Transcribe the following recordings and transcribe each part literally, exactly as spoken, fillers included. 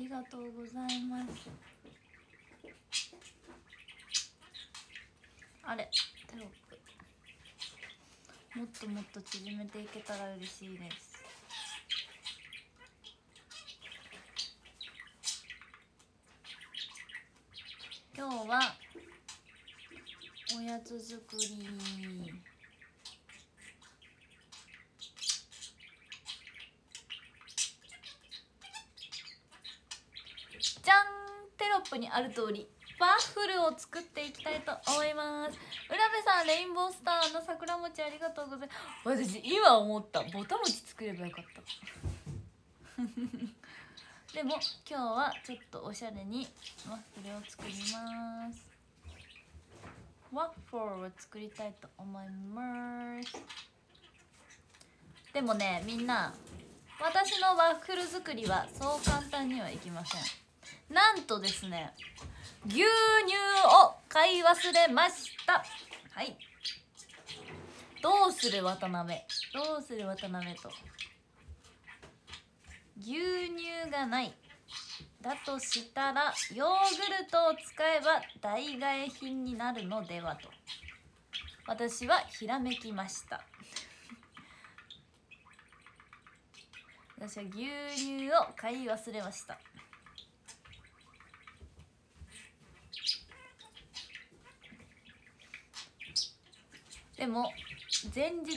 りがとうございます。あれテロップもっともっと縮めていけたら嬉しいです。今日はおやつ作り。じゃん、テロップにある通りワッフルを作っていきたいと思います。浦部さん、レインボースターの桜餅ありがとうございます。私今思った、ぼた餅作ればよかったでも今日はちょっとおしゃれにワッフルを作ります。ワッフルを作りたいと思います。でもね、みんな私のワッフル作りはそう簡単にはいきません。なんとですね、牛乳を買い忘れました。はい、どうする渡辺、どうする渡辺と。牛乳がない、だとしたらヨーグルトを使えば代替品になるのではと私はひらめきました私は牛乳を買い忘れました。でも前日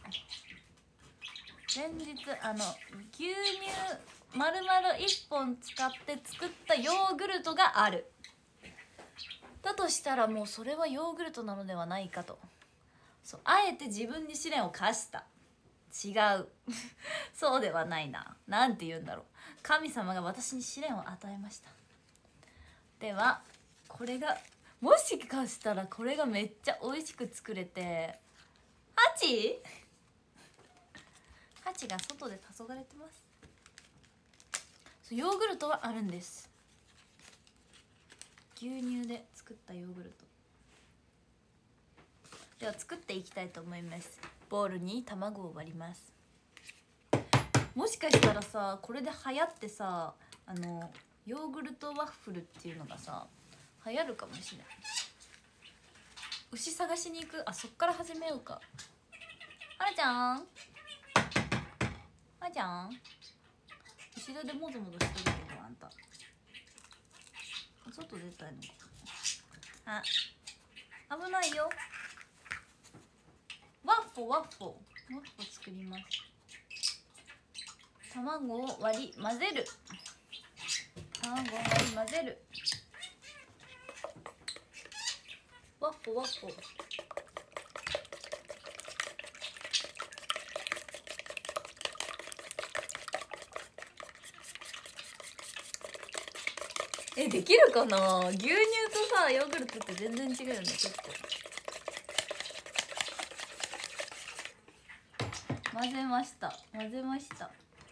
前日あの牛乳丸々いっぽん使って作ったヨーグルトがある。だとしたらもうそれはヨーグルトなのではないかと。そう、あえて自分に試練を課した。違うそうではないな。なんて言うんだろう、神様が私に試練を与えました。ではこれがもしかしたらこれがめっちゃ美味しく作れて、ハチハチが外で黄昏れてます。ヨーグルトはあるんです。牛乳で作ったヨーグルトでは作っていきたいと思います。ボウルに卵を割ります。もしかしたらさ、これで流行ってさ、あのヨーグルトワッフルっていうのがさ流行るかもしれない。牛探しに行く。あ、そっから始めようか。はるちゃん、はるちゃん、後ろでもぞもぞしてるけど、あんた外出たいのか。あ、危ないよ。ワッフォワッフォワッフォ作ります。卵を割り混ぜる。卵を割り混ぜる。ワッフォワッフォ。え、できるかな。牛乳とさヨーグルトって全然違うよね。ちょっと混ぜました。混ぜました。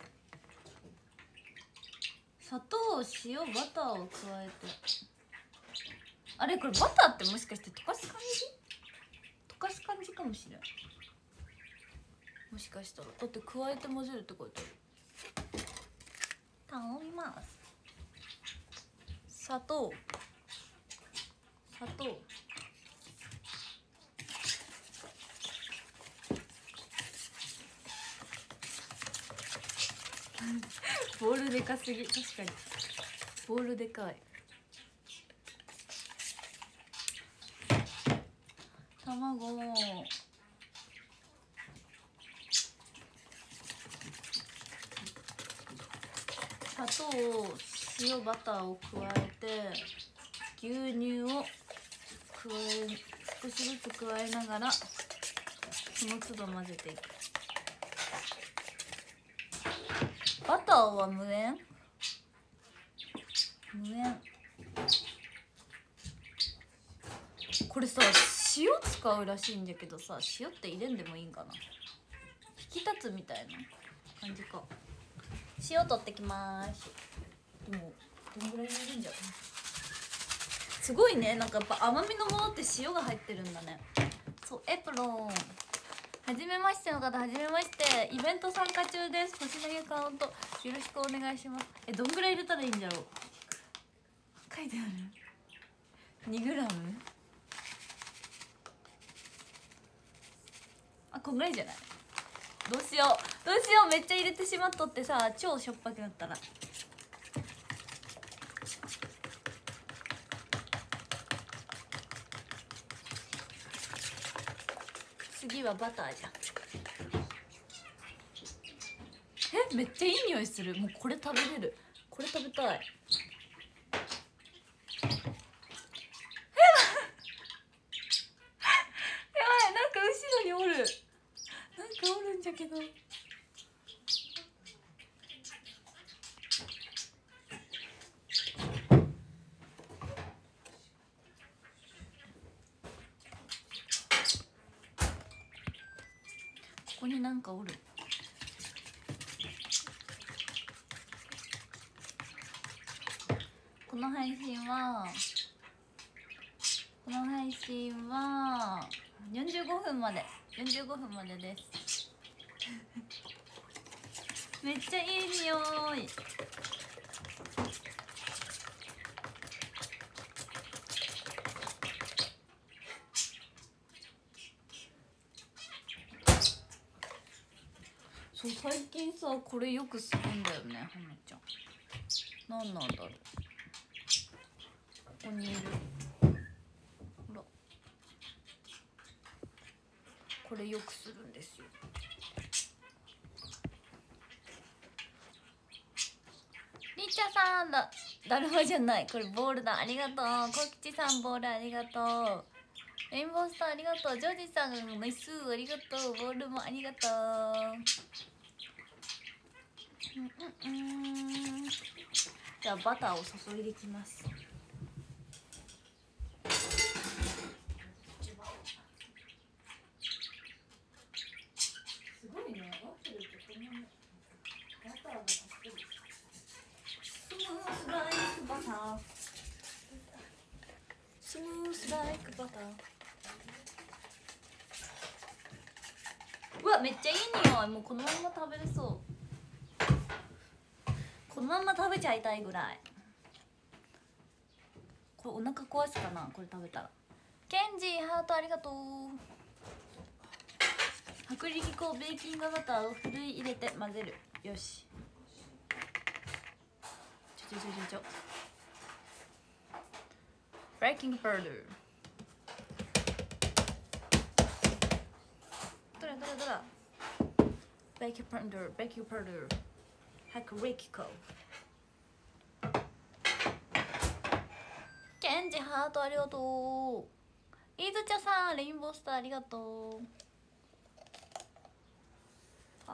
砂糖、塩、バターを加えて。あれ、これバターってもしかして溶かす感じ溶かす感じかもしれん。もしかしたらだって加えて混ぜるって書いてある。頼みます。砂糖砂糖ボールでかすぎ。確かにボールでかい。卵砂糖、塩、バターを加えて牛乳を加え少しずつ加えながらその都度混ぜていく。バターは無塩無塩。これさ塩使うらしいんだけどさ、塩って入れんでもいいんかな。引き立つみたいな感じか。塩取ってきます。でもどんぐらい入れるんじゃろ。すごいね、なんかやっぱ甘みのものって塩が入ってるんだね。そう、エプロン。ははじめましての方、はじめまして。イベント参加中です。星投げカウントよろしくお願いします。え、どんぐらい入れたらいいんだろう。書いてある。にグラム。あ、こんぐらいじゃない。どうしようどうしよう。めっちゃ入れてしまっとってさ、超しょっぱくなったら。次はバターじゃん。え、めっちゃいい匂いする。もうこれ食べれる。これ食べたい。やばい、なんか後ろにおる。なんかおるんじゃけど。ここになんかおる。この配信はこの配信はよんじゅうごふんまでよんじゅうごふんまでですめっちゃいい匂い。そう、最近さこれよくするんだよね、はなちゃん。なんなんだろう。ここにいる。ほら、これよくするんですよ。りっちゃさんだ。だるまじゃない、これボールだ。ありがとう。こきちさんボールありがとう。レインボースターありがとう。ジョージさんメスありがとう。ボールもありがとう。うんうんうん。じゃあバターを注いでいきます。すごいね。ワッフルってこんなにバターがたっぷり。スムースライクバター。スムースライクバター。うわ、めっちゃいい匂い。もうこのまま食べれそう。このまま食べちゃいたいぐらい。これお腹壊すかな、これ食べたら。ケンジハートありがとう。薄力粉、ベーキングバターをふるい入れて混ぜる。よし。ちょちょちょちょちょ。ベーキングパウダー。どれどれどれ。ベーキングパウダー、ベーキングパウダー。薄力粉。ケンジハートありがとう。いずちゃさんレインボースターありがとう。あ、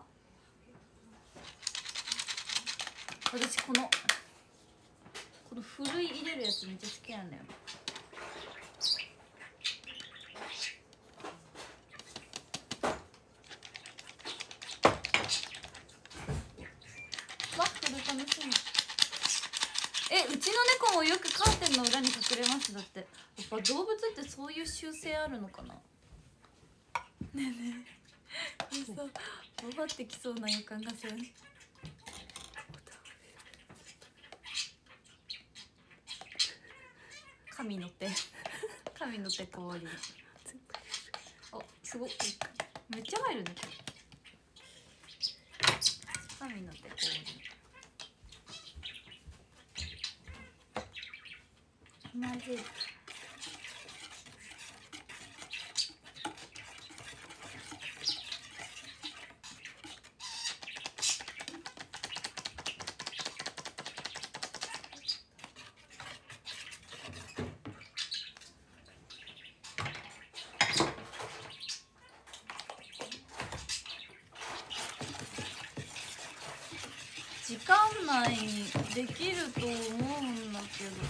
私このこのふるい入れるやつめっちゃ好きなんだよ。ワッフル楽しみ。え、うちの猫もよくカーテンの裏に隠れます。だってやっぱ動物ってそういう習性あるのかな。ねえねえ、これさババってきそうな予感がする。神の手神の手氷。あ、すごいめっちゃ入るね。神の手氷。混ぜる。時間内にできると思うんだけど。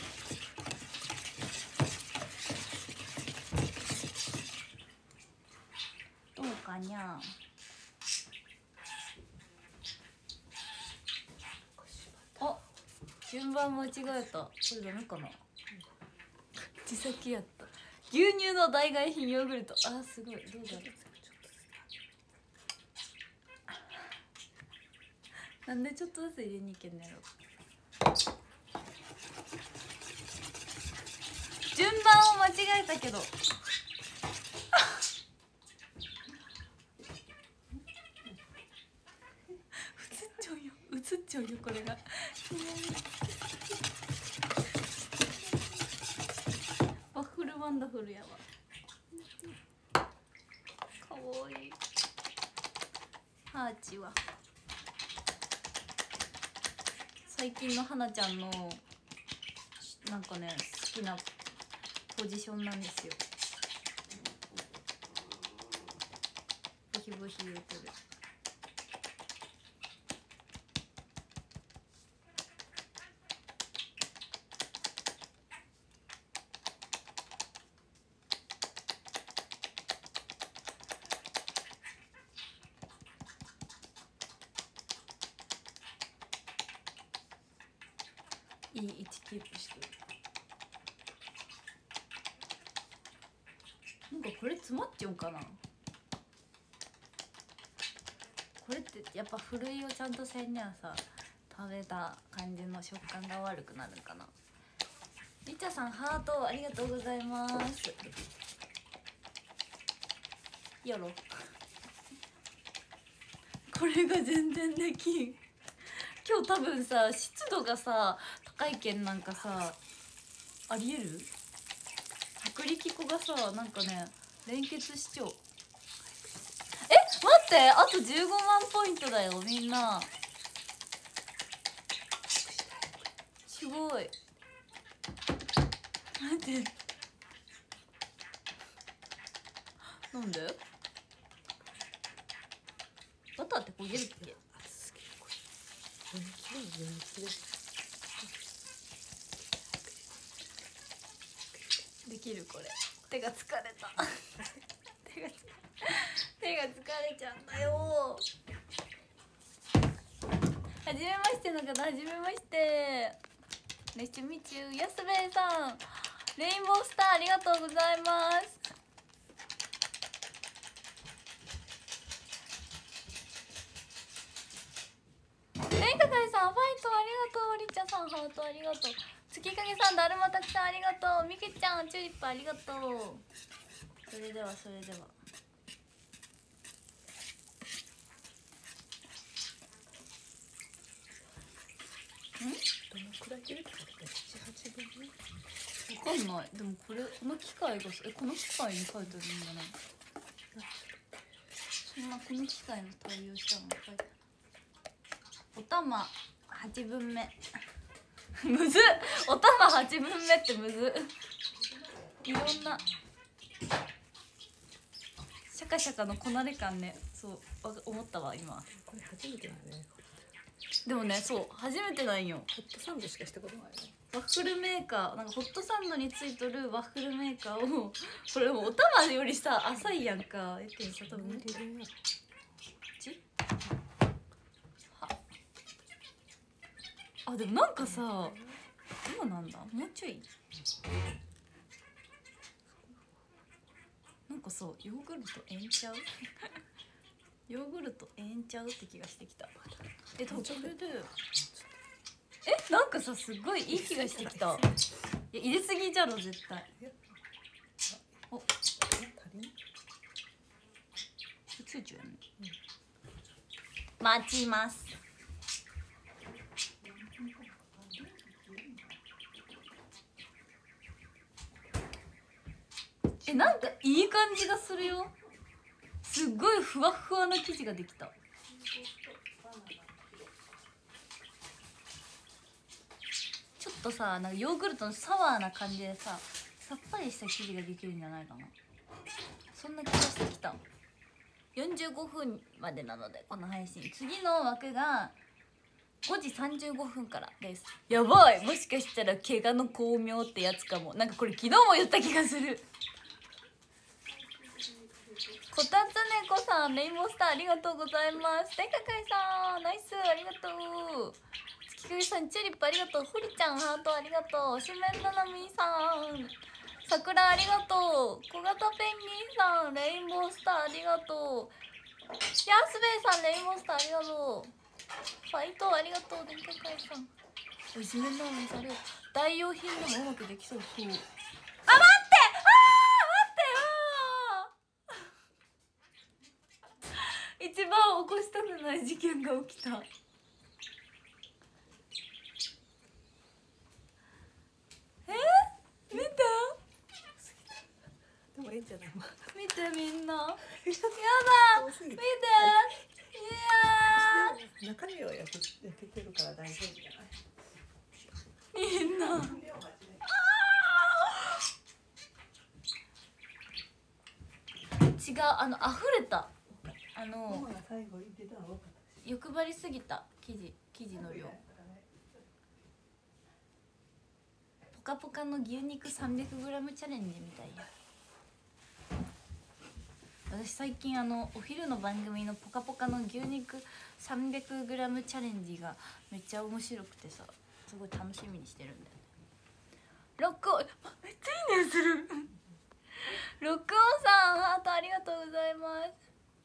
どうかにゃ。あ、順番間違えた。これダメかな。手先やった。牛乳の代替品ヨーグルト。あ、すごい。どうだろう。 なんでちょっとずつ入れにいけんのやろ。順番を間違えたけど映っちゃうよ、映っちゃうよこれがワッフルワンダフルやわ。かわいい。ハーチは最近の花ちゃんのなんかね好きなポジションなんですよ。ブヒブヒ言うてる。いい位置キープしてる。なんかこれ詰まっちゃうんかな。これってやっぱふるいをちゃんとせんにはさ、食べた感じの食感が悪くなるんかな。りちゃさんハートありがとうございます。よろこれが全然できん。今日多分さ湿度がさ高いけんなんかさありえる。薄力粉がさなんかね連結しちゃう。え待って、あとじゅうごまんポイントだよみんな。すごい。待ってなんでバターって焦げるっけ。できるこれ。手が疲れた手が手が疲れちゃうんだよ。はじめましての方、はじめまして。レシミチュー、やすべいさん、レインボースターありがとうございます。レイカカイさん、ファイトありがとう。リチャさん、ハートありがとう。月影さん、だるまたくさんありがとう。みけちゃん、チューリップありがとう。それではそれではんどのくらい入れたかな。なな、はちぶんめわかんない。でもこれこの機械がえこの機械に書いてあるんじゃない。そんなこの機械の対応したの書いてある。おたまはちぶんめむずっ。おたまはちぶんめってむずっ。いろんなシャカシャカのこなれ感ね。そう思ったわ今。これ初めてだね。でもね、そう初めてなんよ。ホットサンドしかしたことないの。ワッフルメーカーなんかホットサンドについとるワッフルメーカーをこれもおたまよりさ浅いやんか。えってさ多分ちあでもなんかさどうなんだ。もうちょいなんかそうヨーグルトえんちゃうヨーグルトえんちゃうって気がしてきた。え多分それでえなんかさすっごいいい気がしてきた。いや入れすぎじゃろ絶対。お足りんついちゃうよね、うん、待ちます。えなんかいい感じがするよ。すっごいふわふわな生地ができた。ちょっとさなんかヨーグルトのサワーな感じでささっぱりした生地ができるんじゃないかな。そんな気がしてきた。よんじゅうごふんまでなのでこの配信次の枠がごじさんじゅうごふんからです。やばい、もしかしたら怪我の巧妙ってやつかも。なんかこれ昨日も言った気がする。こたつねこさんレインボースターありがとうございます。大かかいさんナイスありがとう。月影さんチューリップありがとう。ほりちゃんハートありがとう。しめんななみさん桜ありがとう。小型ペンギンさんレインボースターありがとう。やすべいさんレインボースターありがとう。 ファイトありがとう。電気会さんおいしめなのにされる代用品でもうまくできそう。そうあ待ってあー待ってよー一番起こしたくない事件が起きた。えー、見てでもいいんじゃない？ 見てみんなやだ見ていやー中身は焼け焼けてるから大丈夫じゃない？ みんな違うあの溢れたあの欲張りすぎた生地生地の量。ポカポカの牛肉 さんびゃくグラム チャレンジみたいや。私最近あのお昼の番組の「ぽかぽか」の牛肉 さんびゃくグラム チャレンジがめっちゃ面白くてさすごい楽しみにしてるんだよね。録音めっちゃいいねする録音さんハートありがとうございます。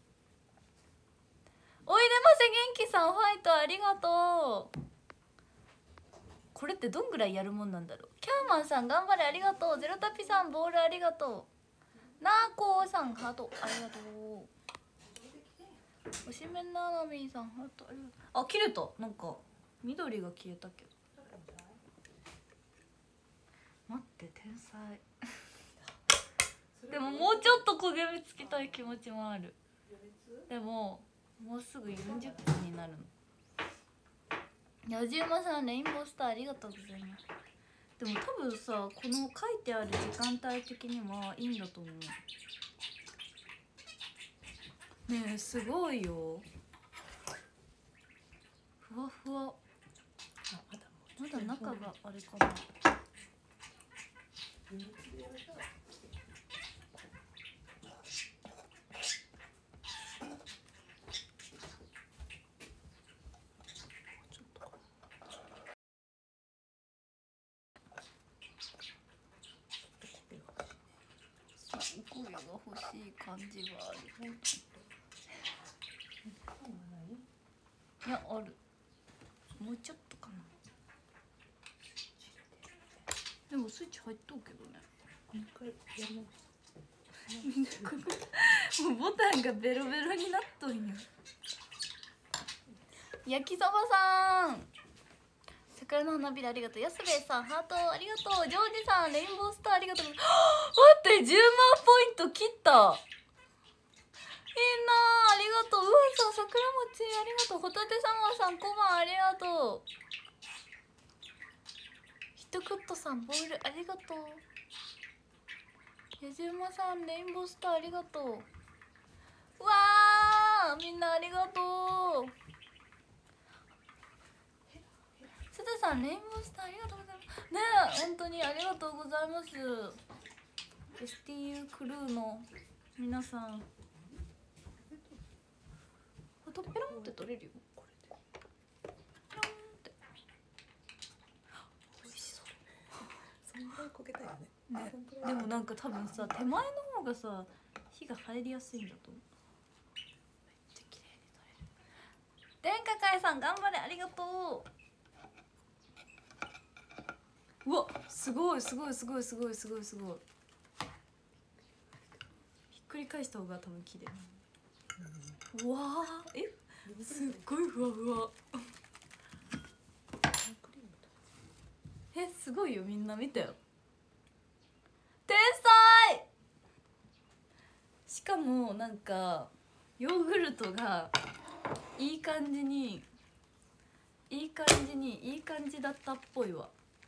おいでませ元気さんファイトありがとう。これってどんぐらいやるもんなんだろう。キャーマンさん頑張れありがとう。ゼロタピさんボールありがとう。なーこーさんハートありがとう。おしめななみんさんハートありがとう。あ切れたなんか緑が消えたけど待って天才でももうちょっと焦げ目つけたい気持ちもある。でももうすぐよんじゅっぷんになるの。やじうまさんレインボースターありがとうございます。でも多分さこの書いてある時間帯的にはいいんだと思う。ねえすごいよふわふわ。まだ中があれかな。声が欲しい感じはある。いやある。もうちょっとかな。でもスイッチ入っとうけどね。もうボタンがベロベロになっとんよ。焼きそばさん桜の花びらありがとう。安部さんハートありがとう。ジョージさんレインボースターありがとう。待ってじゅうまんポイント切った。いいなありがとう。うわさん桜餅ありがとう。ホタテサマーさん小判ありがとう。ヒットクットさんボールありがとう。やじうまさんレインボースターありがとう。うわあみんなありがとう。すずさんレインボースターありがとうございます。ねえ本当にありがとうございます。 エスティーユー クルーの皆さんあとペロンって取れるよ。これでペロンって美味しそう。 そんぐらい焦げたよね。 ねでもなんか多分さ手前の方がさ火が入りやすいんだと思う。めっちゃ綺麗に取れる。電化会さん頑張れありがとう。うわすごいすごいすごいすごいすごいすごい。ひっくり返した方が多分綺麗。うわーえすっごいふわふわえすごいよみんな見てよ。天才。しかもなんかヨーグルトがいい感じにいい感じにいい感じだったっぽいわ。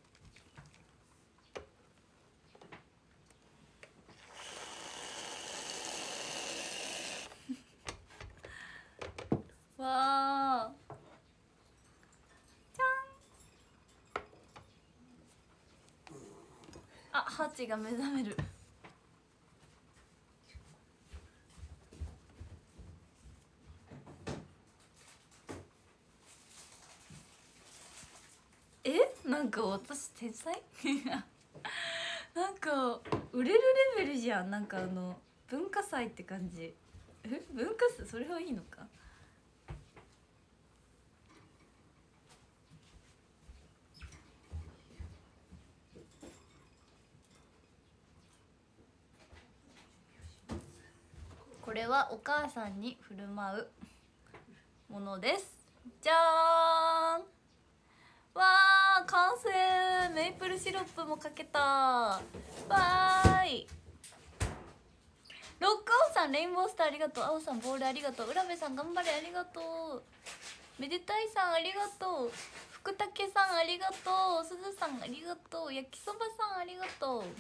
わあじゃん。あハチが目覚める。えなんか私天才なんか売れるレベルじゃん。なんかあの文化祭って感じ。え文化祭それはいいのか。 これはお母さんに振る舞うものです。じゃーん。わー、完成。メイプルシロップもかけた。わーい。ロックオンさんレインボースターありがとう。青さんボールありがとう。浦部さん頑張れありがとう。めでたいさんありがとう。福武さんありがとう。すずさんありがとう。焼きそばさんありがとう。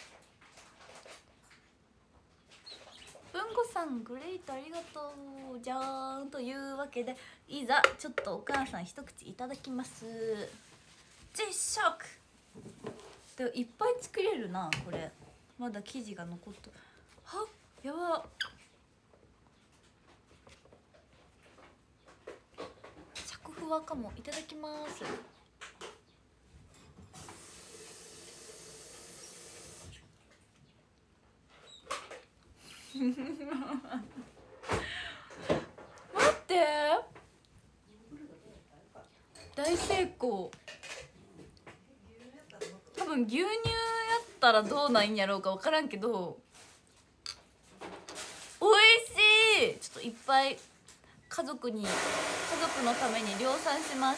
文吾さんグレイトありがとう。じゃーん。というわけでいざちょっとお母さん一口いただきます。実食でもいっぱい作れるな。これまだ生地が残っとる。はっやば。尺ふわかも。いただきます。待って大成功。多分牛乳やったらどうなんやろうか分からんけど美味しい。ちょっといっぱい家族に家族のために量産します。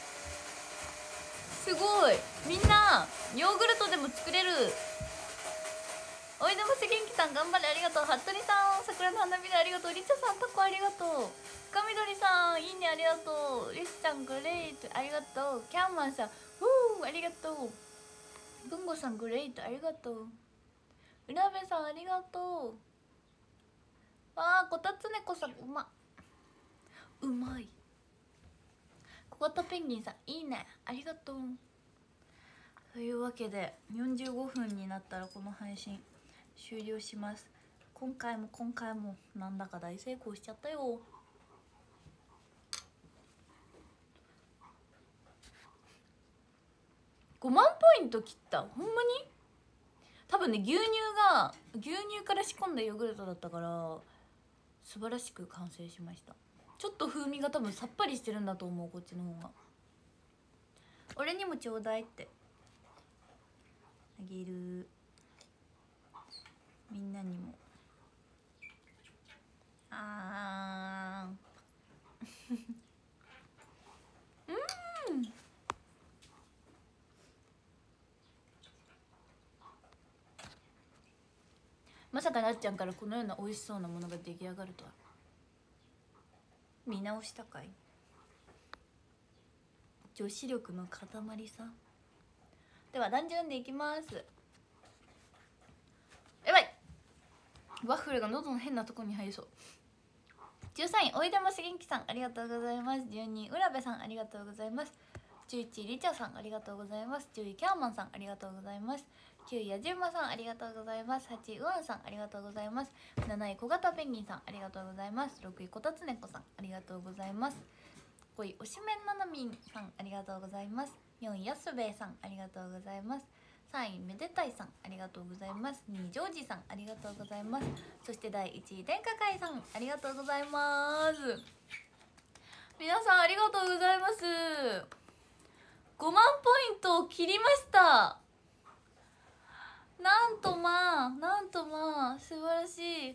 すごい。みんなヨーグルトでも作れる。おいでもせ元気さん頑張れありがとう。服部さん桜の花びらありがとう。りちゃさんタコありがとう。深緑さんいいねありがとう。りすちゃんグレイトありがとう。キャンマンさんフーありがとう。文吾さんグレイトありがとう。浦部さんありがとう。わあこたつねこさんうまうまい。小型ペンギンさんいいねありがとう。というわけでよんじゅうごふんになったらこの配信終了します。今回も今回もなんだか大成功しちゃったよ。ごまんポイント切った。ほんまに多分ね牛乳が牛乳から仕込んだヨーグルトだったから素晴らしく完成しました。ちょっと風味が多分さっぱりしてるんだと思う。こっちの方が。俺にもちょうだいってあげる。みんなにも。あーうんまさかなっちゃんからこのような美味しそうなものが出来上がるとは。見直したかい。女子力の塊さ。ではダンジョンでいきます。やばいワッフルが喉の変なとこに入りそう。じゅうさんいおいでもし元気さんありがとうございます。じゅうにい浦部さんありがとうございます。じゅういちいりちゃさんありがとうございます。じゅういキャーマンさんありがとうございます。きゅういやじゅんまさんありがとうございます。はちいウアンさんありがとうございます。なない小型ペンギンさんありがとうございます。ろくいこたつねこさんありがとうございます。ごいおしめんななみんさんありがとうございます。よんいやすべえさんありがとうございます。さんいめでたいさんありがとうございます。にいジョージさんありがとうございます。そしてだいいちい天下会さんありがとうございます。皆さんありがとうございます。ごまんポイントを切りました。なんとまあなんとまあ素晴らしい。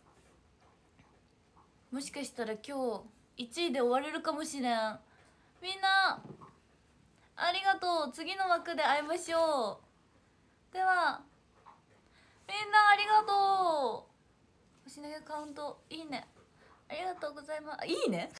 もしかしたら今日いちいで終われるかもしれん。みんなありがとう。次の枠で会いましょう。ではみんなありがとう。星投げカウントいいねありがとうございます。いいね